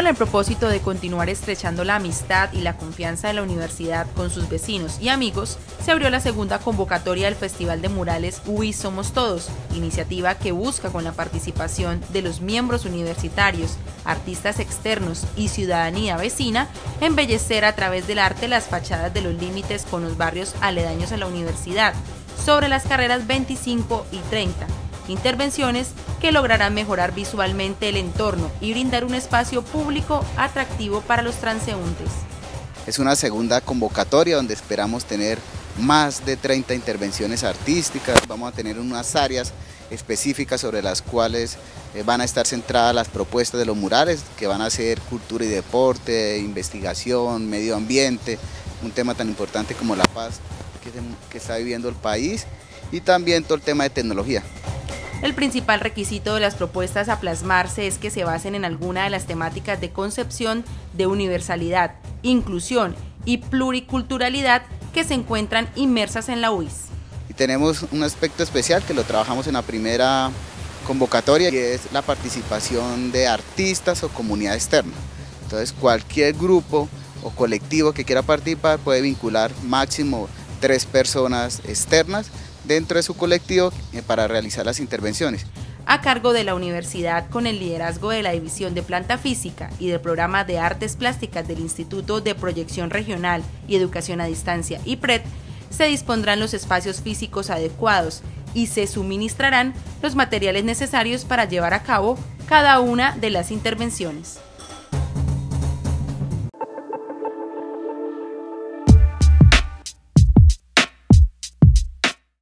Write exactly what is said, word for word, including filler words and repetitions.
el propósito de continuar estrechando la amistad y la confianza de la universidad con sus vecinos y amigos, se abrió la segunda convocatoria del Festival de Murales U I Somos Todos, iniciativa que busca, con la participación de los miembros universitarios, artistas externos y ciudadanía vecina, embellecer a través del arte las fachadas de los límites con los barrios aledaños a la universidad, sobre las carreras veinticinco y treinta. Intervenciones que lograrán mejorar visualmente el entorno y brindar un espacio público atractivo para los transeúntes. Es una segunda convocatoria donde esperamos tener más de treinta intervenciones artísticas. Vamos a tener unas áreas específicas sobre las cuales van a estar centradas las propuestas de los murales, que van a ser cultura y deporte, investigación, medio ambiente, un tema tan importante como la paz que, que está viviendo el país, y también todo el tema de tecnología. El principal requisito de las propuestas a plasmarse es que se basen en alguna de las temáticas de concepción de universalidad, inclusión y pluriculturalidad que se encuentran inmersas en la U I S. Y tenemos un aspecto especial que lo trabajamos en la primera convocatoria, y es la participación de artistas o comunidad externa. Entonces, cualquier grupo o colectivo que quiera participar puede vincular máximo tres personas externas dentro de su colectivo para realizar las intervenciones. A cargo de la universidad, con el liderazgo de la División de Planta Física y del Programa de Artes Plásticas del Instituto de Proyección Regional y Educación a Distancia I P R E D, se dispondrán los espacios físicos adecuados y se suministrarán los materiales necesarios para llevar a cabo cada una de las intervenciones.